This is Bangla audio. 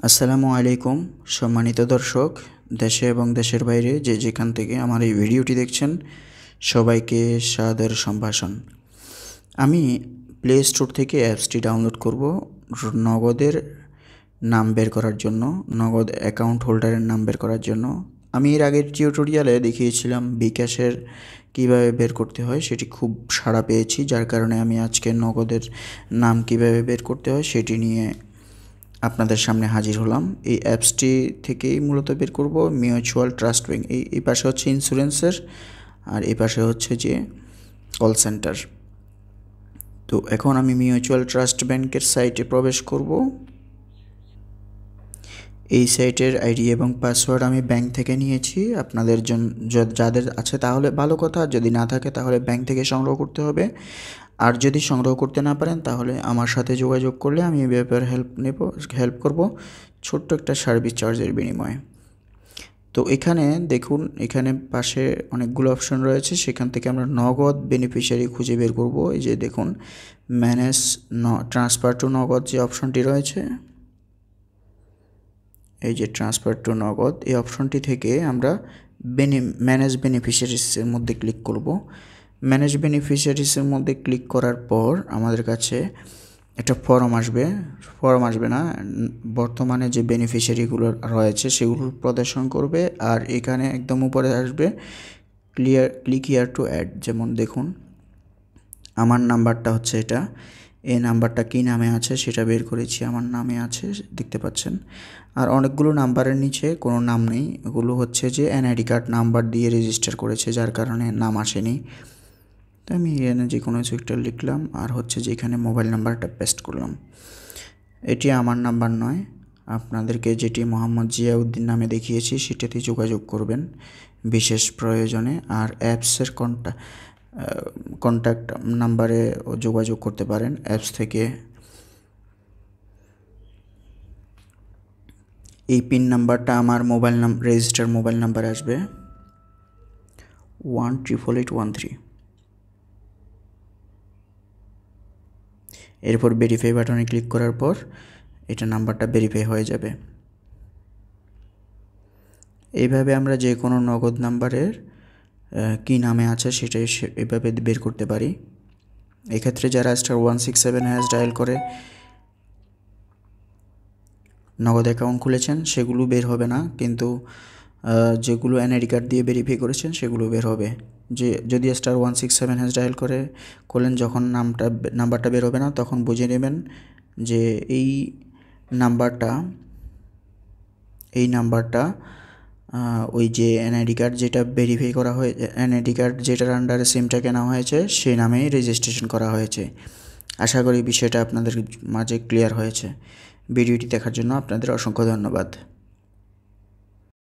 আসসালামু আলাইকুম সম্মানিত দর্শক, দেশে এবং দেশের বাইরে যে যেখান থেকে আমার এই ভিডিওটি দেখছেন সবাইকে সাদর সম্ভাষণ। আমি প্লে স্টোর থেকে অ্যাপসটি ডাউনলোড করব নগদের নাম বের করার জন্য, নগদ অ্যাকাউন্ট হোল্ডারের নাম বের করার জন্য। আমি এর আগের টিউটোরিয়ালে দেখিয়েছিলাম বিকাশের কীভাবে বের করতে হয়, সেটি খুব সাড়া পেয়েছি, যার কারণে আমি আজকে নগদের নাম কীভাবে বের করতে হয় সেটি নিয়ে আপনাদের সামনে হাজির হলাম। এই অ্যাপসটি থেকেই মূলত বের করব মিউচুয়াল ট্রাস্ট ব্যাংক। এই পাশে হচ্ছে ইন্স্যুরেন্সের আর এই পাশে হচ্ছে যে কল সেন্টার। তো এখন আমি মিউচুয়াল ট্রাস্ট ব্যাংকের সাইটে প্রবেশ করব। এই সাইটের আইডি এবং পাসওয়ার্ড আমি ব্যাংক থেকে নিয়েছি। আপনাদের জন্য যাদের আছে তাহলে ভালো কথা, যদি না থাকে তাহলে ব্যাংক থেকে সংগ্রহ করতে হবে। আর যদি সংগ্রহ করতে না পারেন তাহলে আমার সাথে যোগাযোগ করলে আমি এ ব্যাপারে হেল্প করব ছোট্ট একটা সার্ভিস চার্জের বিনিময়ে। তো এখানে দেখুন, এখানে পাশে অনেকগুলো অপশন রয়েছে, সেখান থেকে আমরা নগদ বেনিফিশিয়ারি খুঁজে বের করব। এই যে দেখুন, ম্যানেজ ট্রান্সফার টু নগদ যে অপশনটি রয়েছে, এই যে ট্রান্সফার টু নগদ, এই অপশনটি থেকে আমরা ম্যানেজ বেনিফিশিয়ারিসের মধ্যে ক্লিক করব। ম্যানেজ বেনিফিশিয়ারিসের মধ্যে ক্লিক করার পর আমাদের কাছে একটা ফর্ম আসবে না, বর্তমানে যে বেনিফিশিয়ারিগুলো রয়েছে সেগুলো প্রদর্শন করবে। আর এখানে একদম উপরে আসবে ক্লিক হিয়ার টু অ্যাড। যেমন দেখুন, আমার নাম্বারটা হচ্ছে এটা, এই নাম্বারটা কী নামে আছে সেটা বের করেছি, আমার নামে আছে দেখতে পাচ্ছেন। আর অনেকগুলো নাম্বারের নিচে কোনো নাম নেই, এগুলো হচ্ছে যে এনআইডি কার্ড নাম্বার দিয়ে রেজিস্টার করেছে, যার কারণে নাম আসেনি। তো আমি এখানে যে কোনো কিছু একটা লিখলাম আর হচ্ছে যে এখানে মোবাইল নাম্বারটা পেস্ট করলাম। এটি আমার নাম্বার নয়, আপনাদেরকে যেটি মোহাম্মদ জিয়াউদ্দিন নামে দেখিয়েছি সেটাতে যোগাযোগ করবেন বিশেষ প্রয়োজনে। আর অ্যাপসের কন্ট্যাক্ট নাম্বারে যোগাযোগ করতে পারেন অ্যাপস থেকে। এই পিন নাম্বারটা আমার রেজিস্টার মোবাইল নাম্বারে আসবে 1888813। এরপর ভেরিফাই বাটনে ক্লিক করার পর এটা নাম্বারটা ভেরিফাই হয়ে যাবে। এইভাবে আমরা যে কোনো নগদ নাম্বারের কী নামে আছে সেটাই এভাবে বের করতে পারি। এক্ষেত্রে যারা *167# ডায়াল করে নগদ অ্যাকাউন্ট খুলেছেন সেগুলো বের হবে না, কিন্তু যেগুলো এনআইডি কার্ড দিয়ে ভেরিফাই করেছেন সেগুলো বের হবে। যে যদি *167# ডায়াল করলেন, যখন নাম্বারটা বের হবে না তখন বুঝে নেবেন যে এই নাম্বারটা ওই যে এনআইডি কার্ড যেটা ভেরিফাই করা হয়ে, এনআইডি কার্ড যেটার আন্ডারে সিমটা কেনা হয়েছে সেই নামেই রেজিস্ট্রেশন করা হয়েছে। আশা করি বিষয়টা আপনাদের মাঝে ক্লিয়ার হয়েছে। ভিডিওটি দেখার জন্য আপনাদের অসংখ্য ধন্যবাদ।